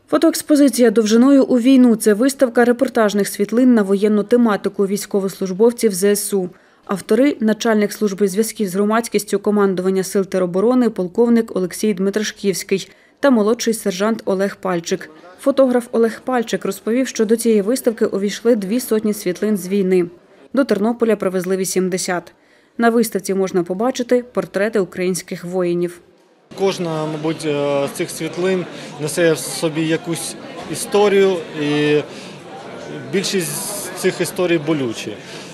Фотоекспозиція «Довжиною у війну» – це виставка репортажних світлин на воєнну тематику військовослужбовців ЗСУ. Автори – начальник служби зв'язків з громадськістю командування Сил тероборони полковник Олексій Дмитрашківський та молодший сержант Олег Пальчик. Фотограф Олег Пальчик розповів, що до цієї виставки увійшли 200 світлин з війни. До Тернополя привезли 80. На виставці можна побачити портрети українських воїнів. Кожна, мабуть, з цих світлин несе в собі якусь історію, і більшість з цих історій болючі.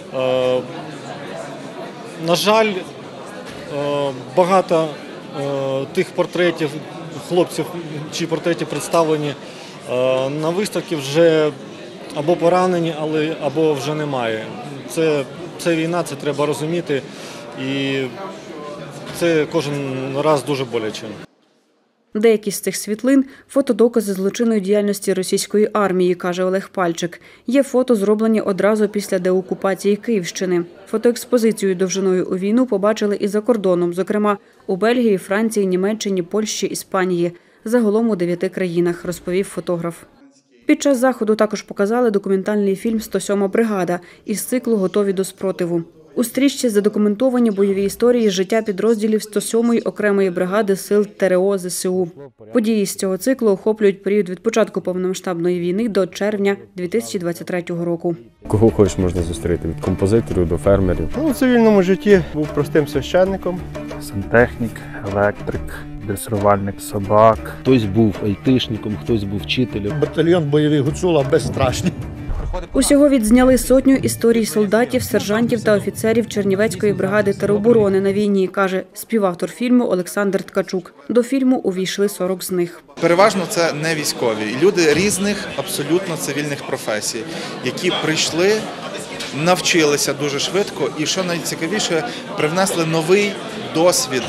На жаль, багато тих портретів хлопців, чиї портрети представлені на виставці, вже або поранені, або вже немає. Це війна, це треба розуміти, і це кожен раз дуже боляче. Деякі з цих світлин – фотодокази злочинної діяльності російської армії, каже Олег Пальчик. Є фото, зроблені одразу після деокупації Київщини. Фотоекспозицію «Довжиною у війну» побачили і за кордоном, зокрема у Бельгії, Франції, Німеччині, Польщі, Іспанії. Загалом у 9 країнах, розповів фотограф. Під час заходу також показали документальний фільм «107-ма бригада» із циклу «Готові до спротиву». У стрічці задокументовані бойові історії з життя підрозділів 107-ї окремої бригади Сил ТРО ЗСУ. Події з цього циклу охоплюють період від початку повномасштабної війни до червня 2023 року. Кого хочеш можна зустріти, від композиторів до фермерів. У цивільному житті був простим священником. Сантехнік, електрик, дресирувальник собак. Хтось був айтишником, хтось був вчителем. Батальйон бойовий Гуцула безстрашний. Усього відзняли 100 історій солдатів, сержантів та офіцерів Чернівецької бригади тероборони на війні, каже співавтор фільму Олександр Ткачук. До фільму увійшли 40 з них. Переважно це не військові. Люди різних, абсолютно цивільних професій, які прийшли, навчилися дуже швидко і, що найцікавіше, привнесли новий досвід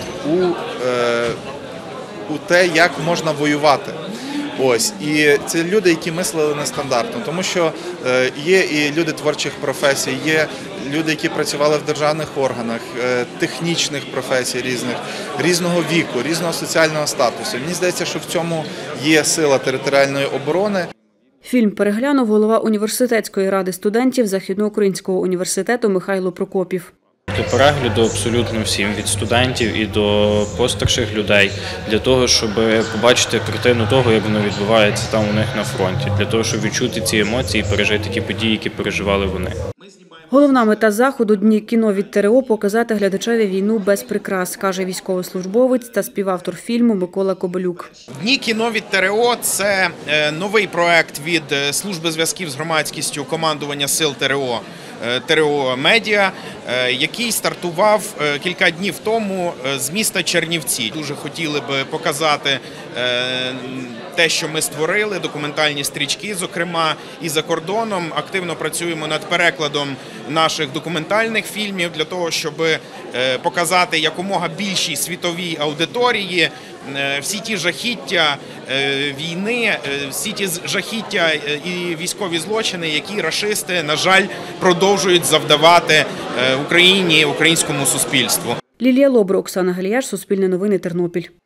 у те, як можна воювати. Ось, і це люди, які мислили нестандартно, тому що є і люди творчих професій, є люди, які працювали в державних органах, технічних професій різного віку, різного соціального статусу. Мені здається, що в цьому є сила територіальної оборони. Фільм переглянув голова університетської ради студентів Західноукраїнського університету Михайло Прокопів. До перегляду абсолютно всім, від студентів і до постарших людей, для того, щоб побачити картину того, як воно відбувається там у них на фронті, для того, щоб відчути ці емоції і пережити ті події, які переживали вони. Головна мета заходу «Дні кіно від ТРО» – показати глядачеві війну без прикрас, каже військовослужбовець та співавтор фільму Микола Кобилюк. «Дні кіно від ТРО» – це новий проект від служби зв'язків з громадськістю командування Сил ТРО. ТРО Медіа, який стартував кілька днів тому з міста Чернівці. Дуже хотіли б показати те, що ми створили, документальні стрічки, зокрема, і за кордоном. Активно працюємо над перекладом наших документальних фільмів для того, щоб показати якомога більшій світовій аудиторії всі ті жахіття війни, всі ті жахіття і військові злочини, які рашисти, на жаль, продовжують завдавати Україні, українському суспільству. Лілія Лобро, Оксана Галіяш, Суспільне новини, Тернопіль.